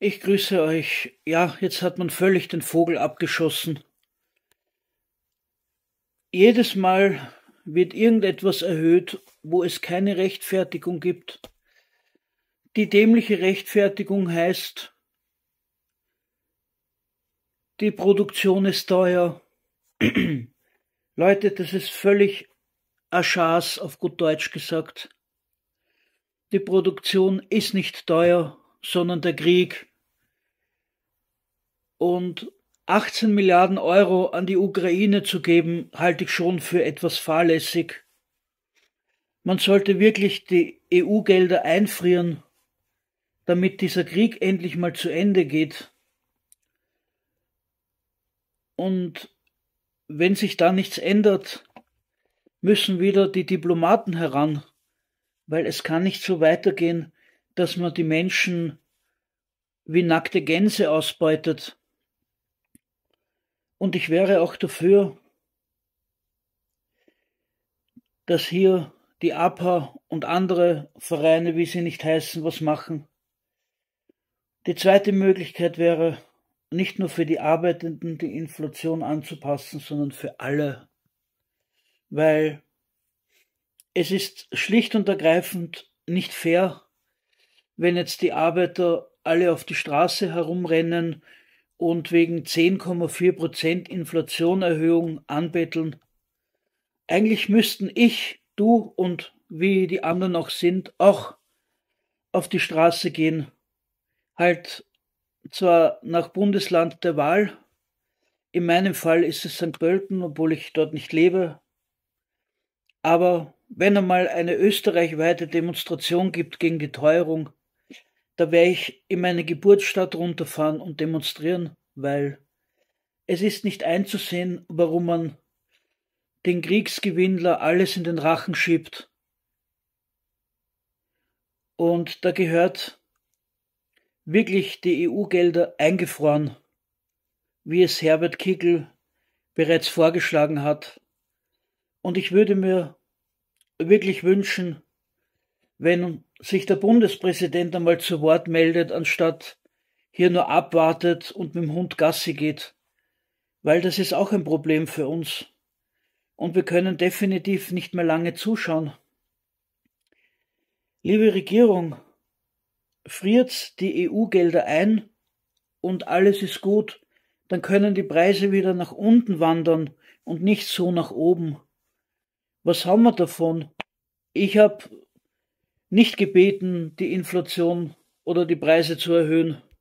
Ich grüße euch. Ja, jetzt hat man völlig den Vogel abgeschossen. Jedes Mal wird irgendetwas erhöht, wo es keine Rechtfertigung gibt. Die dämliche Rechtfertigung heißt, die Produktion ist teuer. Leute, das ist völlig Aschas, auf gut Deutsch gesagt. Die Produktion ist nicht teuer, sondern der Krieg. Und 18 Milliarden Euro an die Ukraine zu geben, halte ich schon für etwas fahrlässig. Man sollte wirklich die EU-Gelder einfrieren, damit dieser Krieg endlich mal zu Ende geht. Und wenn sich da nichts ändert, müssen wieder die Diplomaten heran, weil es kann nicht so weitergehen, dass man die Menschen wie nackte Gänse ausbeutet. Und ich wäre auch dafür, dass hier die APA und andere Vereine, wie sie nicht heißen, was machen. Die zweite Möglichkeit wäre, nicht nur für die Arbeitenden die Inflation anzupassen, sondern für alle. Weil es ist schlicht und ergreifend nicht fair, wenn jetzt die Arbeiter alle auf die Straße herumrennen und wegen 10,4% Inflationerhöhung anbetteln. Eigentlich müssten ich, du und wie die anderen auch sind, auch auf die Straße gehen. Halt zwar nach Bundesland der Wahl. In meinem Fall ist es St. Pölten, obwohl ich dort nicht lebe. Aber wenn einmal eine österreichweite Demonstration gibt gegen die Teuerung, da werde ich in meine Geburtsstadt runterfahren und demonstrieren, weil es ist nicht einzusehen, warum man den Kriegsgewinnler alles in den Rachen schiebt. Und da gehört wirklich die EU-Gelder eingefroren, wie es Herbert Kickl bereits vorgeschlagen hat. Und ich würde mir wirklich wünschen, wenn sich der Bundespräsident einmal zu Wort meldet, anstatt hier nur abwartet und mit dem Hund Gassi geht. Weil das ist auch ein Problem für uns. Und wir können definitiv nicht mehr lange zuschauen. Liebe Regierung, friert die EU-Gelder ein und alles ist gut, dann können die Preise wieder nach unten wandern und nicht so nach oben. Was haben wir davon? Ich habe nicht gebeten, die Inflation oder die Preise zu erhöhen.